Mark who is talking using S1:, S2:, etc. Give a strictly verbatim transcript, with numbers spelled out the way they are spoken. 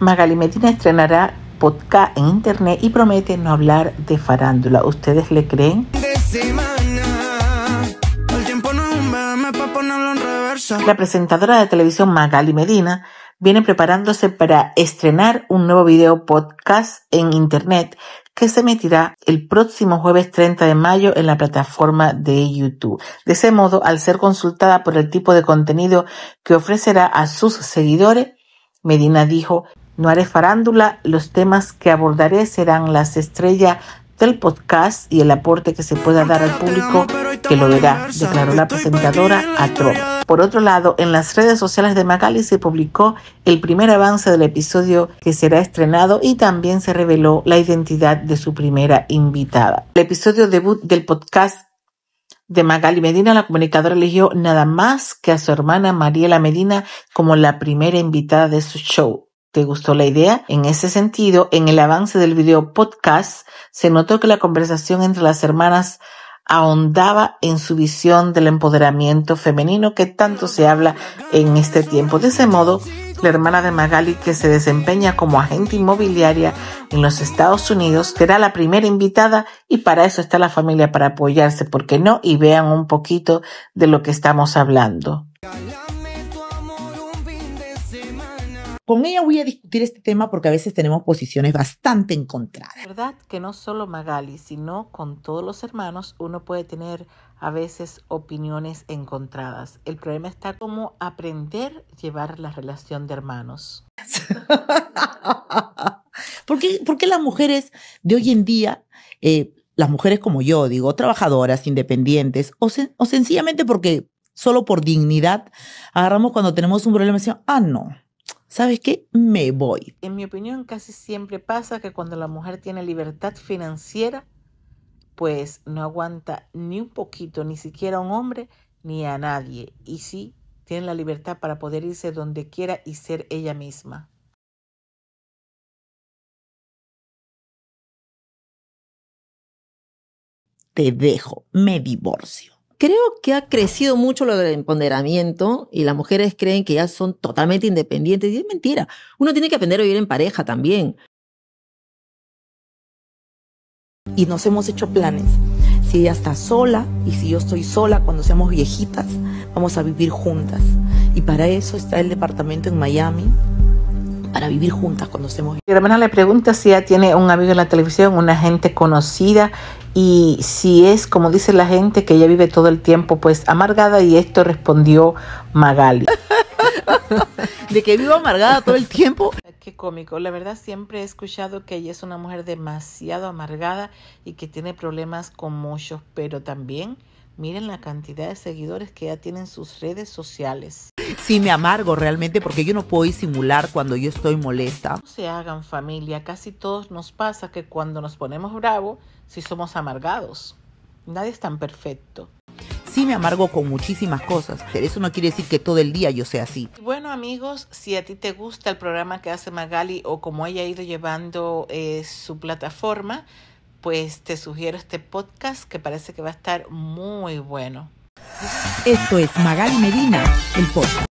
S1: Magali Medina estrenará podcast en internet y promete no hablar de farándula. ¿Ustedes le creen? La presentadora de televisión Magali Medina viene preparándose para estrenar un nuevo video podcast en internet que se emitirá el próximo jueves treinta de mayo en la plataforma de YouTube. De ese modo, al ser consultada por el tipo de contenido que ofrecerá a sus seguidores, Medina dijo: "No haré farándula, los temas que abordaré serán las estrellas del podcast y el aporte que se pueda dar al público que lo verá", declaró la presentadora a Trump. Por otro lado, en las redes sociales de Magali se publicó el primer avance del episodio que será estrenado y también se reveló la identidad de su primera invitada. El episodio debut del podcast de Magali Medina, la comunicadora eligió nada más que a su hermana Mariela Medina como la primera invitada de su show. ¿Te gustó la idea? En ese sentido, en el avance del video podcast se notó que la conversación entre las hermanas ahondaba en su visión del empoderamiento femenino que tanto se habla en este tiempo. De ese modo, la hermana de Magali, que se desempeña como agente inmobiliaria en los Estados Unidos, será la primera invitada y para eso está la familia, para apoyarse, ¿por qué no? Y vean un poquito de lo que estamos hablando.
S2: Con ella voy a discutir este tema porque a veces tenemos posiciones bastante encontradas.
S1: Es verdad que no solo Magali, sino con todos los hermanos uno puede tener a veces opiniones encontradas. El problema está cómo aprender a llevar la relación de hermanos.
S2: ¿Por qué, por qué las mujeres de hoy en día, eh, las mujeres como yo, digo, trabajadoras, independientes, o, sen- o sencillamente porque solo por dignidad agarramos cuando tenemos un problema y decimos, ah, no, ¿sabes qué? Me voy.
S1: En mi opinión, casi siempre pasa que cuando la mujer tiene libertad financiera, pues no aguanta ni un poquito, ni siquiera a un hombre, ni a nadie. Y sí, tiene la libertad para poder irse donde quiera y ser ella misma.
S2: Te dejo, me divorcio.
S3: Creo que ha crecido mucho lo del empoderamiento y las mujeres creen que ya son totalmente independientes. Y es mentira. Uno tiene que aprender a vivir en pareja también.
S4: Y nos hemos hecho planes. Si ella está sola y si yo estoy sola, cuando seamos viejitas, vamos a vivir juntas. Y para eso está el departamento en Miami, para vivir juntas cuando estemos.
S1: Mi hermana le pregunta si ella tiene un amigo en la televisión, una gente conocida, y si es, como dice la gente, que ella vive todo el tiempo pues amargada, y esto respondió Magali.
S2: ¿De que vivo amargada todo el tiempo?
S1: Qué cómico. La verdad, siempre he escuchado que ella es una mujer demasiado amargada y que tiene problemas con muchos, pero también miren la cantidad de seguidores que ella tiene en sus redes sociales.
S2: Sí, me amargo realmente porque yo no puedo disimular cuando yo estoy molesta.
S1: No se hagan familia, casi todos nos pasa que cuando nos ponemos bravos, sí somos amargados. Nadie es tan perfecto.
S2: Sí, me amargo con muchísimas cosas, pero eso no quiere decir que todo el día yo sea así.
S1: Bueno, amigos, si a ti te gusta el programa que hace Magali o como ella ha ido llevando eh, su plataforma, pues te sugiero este podcast que parece que va a estar muy bueno.
S2: Esto es Magali Medina, el podcast.